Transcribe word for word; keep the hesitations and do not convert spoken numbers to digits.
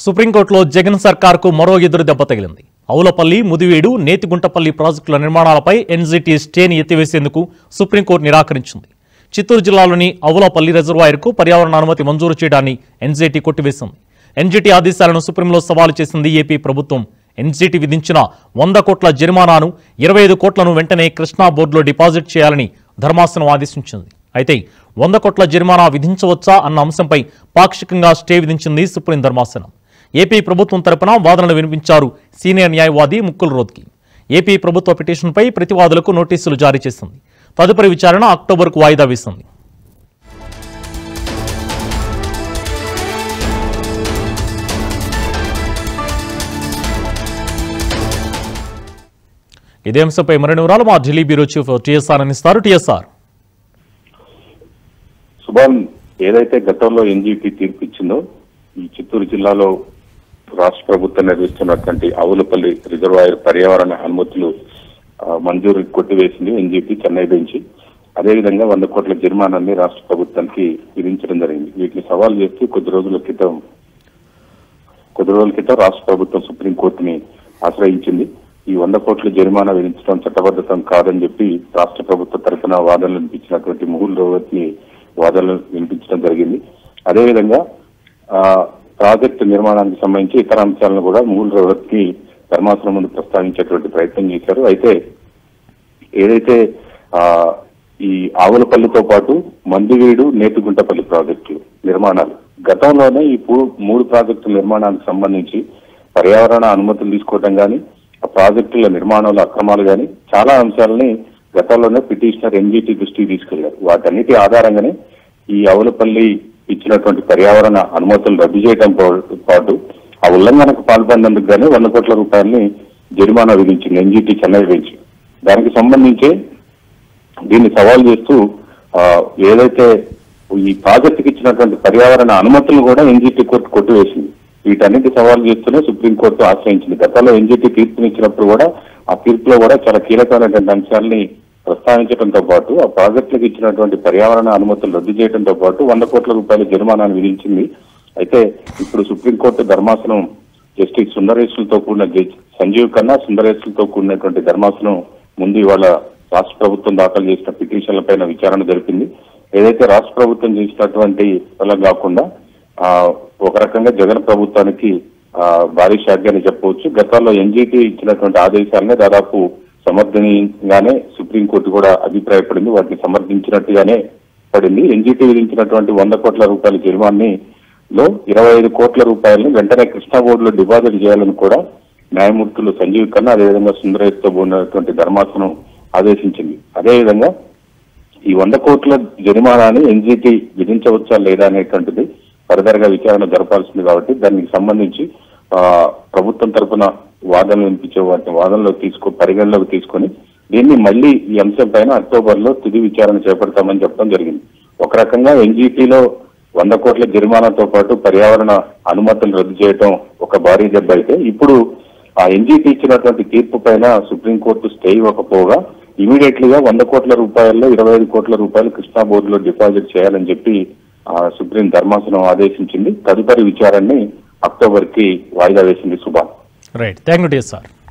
సుప్రీంకోర్టులో జగన్ సర్కార్కు మరో ఎదురు దెబ్బ తగిలింది. అవులపల్లి, ముదివేడు, నేతిగుంటపల్లి ప్రాజెక్టుల నిర్మాణాలపై ఎన్జీటీ స్టేని ఎత్తివేసేందుకు సుప్రీంకోర్టు నిరాకరించింది. చిత్తూరు జిల్లాలోని అవులపల్లి రిజర్వాయర్కు పర్యావరణ అనుమతి మంజూరు చేయడాన్ని ఎన్జీటీ కొట్టివేసింది. ఎన్జీటీ ఆదేశాలను సుప్రీంలో సవాలు చేసింది ఏపీ ప్రభుత్వం. ఎన్జీటీ విధించిన వంద కోట్ల జరిమానాను ఇరవై ఐదు కోట్లను వెంటనే కృష్ణా బోర్డులో డిపాజిట్ చేయాలని ధర్మాసనం ఆదేశించింది. అయితే వంద కోట్ల జరిమానా విధించవచ్చా అన్న అంశంపై పాక్షికంగా స్టే విధించింది సుప్రీం ధర్మాసనం. ఏపీ ప్రభుత్వం తరపున వాదనలు వినిపించారు సీనియర్ న్యాయవాది ముక్కుల రోత్కి. ఏపీ ప్రభుత్వ పిటిషన్పై ప్రతివాదులకు నోటీసులు జారీ చేసింది. తదుపరి విచారణ అక్టోబర్కు వాయిదా వేసింది. ఇదే అంశంపై మరిన్ని వివరాలు మా ఢిల్లీ బ్యూరో చీఫ్ టీఎస్ఆర్ అందిస్తారు. టీఎస్ఆర్ సుభాన్, ఏదైతే గతంలో ఎన్జీటీ తీర్పు ఇచ్చిందో ఈ చిత్తూరు జిల్లాలో రాష్ట్ర ప్రభుత్వం నిర్వహిస్తున్నటువంటి అవులపల్లి రిజర్వాయర్ పర్యావరణ అనుమతులు మంజూరు కొట్టివేసింది ఎన్జీటీ చెన్నై బెంచ్. అదేవిధంగా వంద కోట్ల జరిమానాన్ని రాష్ట్ర ప్రభుత్వానికి విధించడం జరిగింది. వీటిని సవాల్ చేస్తూ కొద్ది రోజుల క్రితం కొద్ది రోజుల క్రితం రాష్ట్ర ప్రభుత్వం సుప్రీంకోర్టుని ఆశ్రయించింది. ఈ వంద కోట్ల జరిమానా విధించడం చట్టబద్ధతం కాదని చెప్పి రాష్ట్ర ప్రభుత్వ తరఫున వాదనలు వినిపించినటువంటి ముహుల్ రోవత్ని వాదనలు వినిపించడం జరిగింది. అదేవిధంగా ఆ ప్రాజెక్టు నిర్మాణానికి సంబంధించి ఇతర అంశాలను కూడా ముహుల్ రోవత్ని ధర్మాసనం ముందు ప్రస్తావించేటువంటి ప్రయత్నం చేశారు. అయితే ఏదైతే ఆ ఈ ఆవులపల్లితో పాటు మందివీడు, నేతిగుంటపల్లి ప్రాజెక్టులు నిర్మాణాలు గతంలోనే ఈ మూడు ప్రాజెక్టుల నిర్మాణానికి సంబంధించి పర్యావరణ అనుమతులు తీసుకోవడం కానీ, ఆ ప్రాజెక్టుల నిర్మాణాల అక్రమాలు కానీ చాలా అంశాలని గతంలోనే పిటిషనర్ ఎన్జీటీ దృష్టికి తీసుకెళ్లారు. వాటన్నిటి ఆధారంగానే ఈ అవులపల్లి ఇచ్చినటువంటి పర్యావరణ అనుమతులు రద్దు చేయడం పాటు ఆ ఉల్లంఘనకు పాల్పడినందుకు గానీ వంద కోట్ల రూపాయలని జరిమానా విధించింది ఎన్జీటీ చెన్నై బెంచ్. దానికి సంబంధించి దీన్ని సవాల్ చేస్తూ ఏదైతే ఈ ప్రాజెక్టుకి ఇచ్చినటువంటి పర్యావరణ అనుమతులను కూడా ఎన్జీటీ కోర్టు కొట్టివేసింది. వీటన్నిటి సవాల్ చేస్తూనే సుప్రీంకోర్టు ఆశ్రయించింది. గతంలో ఎన్జీటీ తీర్పునిచ్చినప్పుడు కూడా ఆ తీర్పులో కూడా చాలా కీలకమైనటువంటి అంశాలని ప్రస్తావించడంతో పాటు ఆ ప్రాజెక్టులకు ఇచ్చినటువంటి పర్యావరణ అనుమతులు రద్దు చేయడంతో పాటు వంద కోట్ల రూపాయల జరిమానాను విధించింది. అయితే ఇప్పుడు సుప్రీంకోర్టు ధర్మాసనం జస్టిస్ సుందరేశ్వరులతో కూడిన జడ్జి సంజీవ్ ఖన్నా, సుందరేశ్వరులతో కూడినటువంటి ధర్మాసనం ముందు ఇవాళ రాష్ట్ర ప్రభుత్వం దాఖలు చేసిన పిటిషన్లపైన విచారణ జరిపింది. ఏదైతే రాష్ట్ర ప్రభుత్వం చేసినటువంటి వల్ల కాకుండా ఆ ఒక రకంగా జగన్ ప్రభుత్వానికి ఆ భారీ షాక్ అని చెప్పవచ్చు. గతంలో ఎన్జీటీ ఇచ్చినటువంటి ఆదేశాలనే దాదాపు సమర్థనీయంగానే సుప్రీంకోర్టు కూడా అభిప్రాయపడింది. వాటిని సమర్థించినట్టుగానే పడింది. ఎన్జీటీ విధించినటువంటి వంద కోట్ల రూపాయల జరిమానాన్ని లో ఇరవై ఐదు కోట్ల రూపాయలను వెంటనే కృష్ణా బోర్డులో డిపాజిట్ చేయాలని కూడా న్యాయమూర్తులు సంజీవ్ ఖన్నా అదేవిధంగా సుందరేశ్తో ఉన్నటువంటి ధర్మాసనం ఆదేశించింది. అదేవిధంగా ఈ వంద కోట్ల జరిమానాన్ని ఎన్జీటీ విధించవచ్చా లేదా అనేటువంటిది ఫర్దర్ గా విచారణ జరపాల్సింది. కాబట్టి దానికి సంబంధించి ఆ ప్రభుత్వం తరఫున వాదనలు వినిపించే వాటిని వాదనలోకి తీసుకో పరిగణలోకి తీసుకొని దీన్ని మళ్లీ ఈ అంశం పైన అక్టోబర్ లో తుది విచారణ చేపడతామని చెప్పడం జరిగింది. ఒక రకంగా ఎన్జీటీలో వంద కోట్ల జరిమానాతో పాటు పర్యావరణ అనుమతులు రద్దు చేయడం ఒక భారీ దెబ్బ అయితే, ఇప్పుడు ఆ ఎన్జీటీ ఇచ్చినటువంటి తీర్పు పైన సుప్రీంకోర్టు స్టే ఇవ్వకపోగా ఇమీడియట్లీగా వంద కోట్ల రూపాయల్లో ఇరవై ఐదు కోట్ల రూపాయలు కృష్ణా బోర్డులో డిపాజిట్ చేయాలని చెప్పి ఆ సుప్రీం ధర్మాసనం ఆదేశించింది. తదుపరి విచారణని అక్టోబర్ కి వాయిదా వేసింది. Subhan. Right, thank you sir.